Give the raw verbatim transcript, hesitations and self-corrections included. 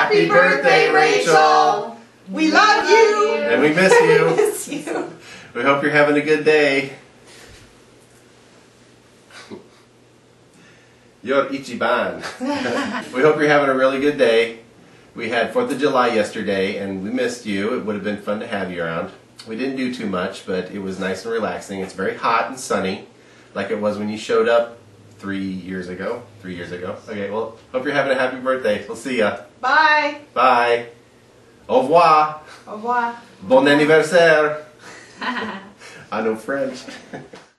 Happy birthday, Rachel! We love you! And we miss you. We miss you. We hope you're having a good day. You're Ichiban. We hope you're having a really good day. We had fourth of July yesterday and we missed you. It would have been fun to have you around. We didn't do too much, but it was nice and relaxing. It's very hot and sunny, like it was when you showed up three years ago. Three years ago. Okay, well, hope you're having a happy birthday. We'll see ya. Bye. Bye. Au revoir. Au revoir. Bon anniversaire. I know French.